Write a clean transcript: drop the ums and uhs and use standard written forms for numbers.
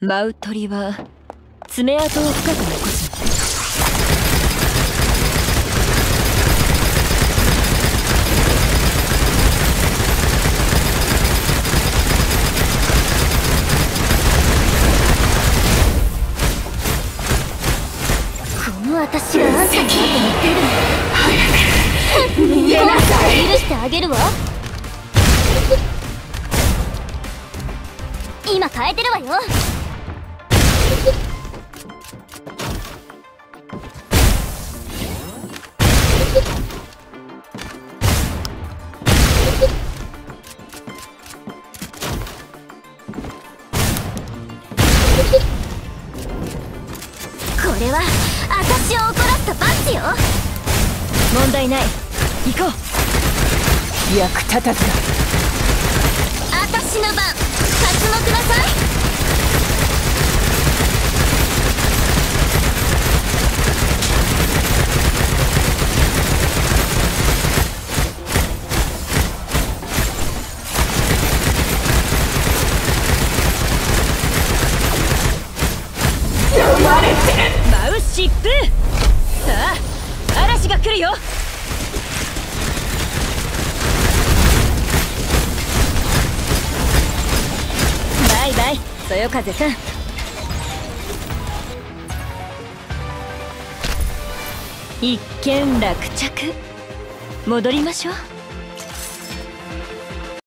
舞う鳥は爪痕を深く残す。 この私があんたの後に出るの。 早く逃げなさい。 許してあげるわ。今変えてるわよ。これは私を怒らせた罰よ。 問題ない。行こう。役立たずだ。 私の番。活目なさい。 舞う疾風。さあ嵐が来るよ。バイバイそよ風さん。一件落着。戻りましょう。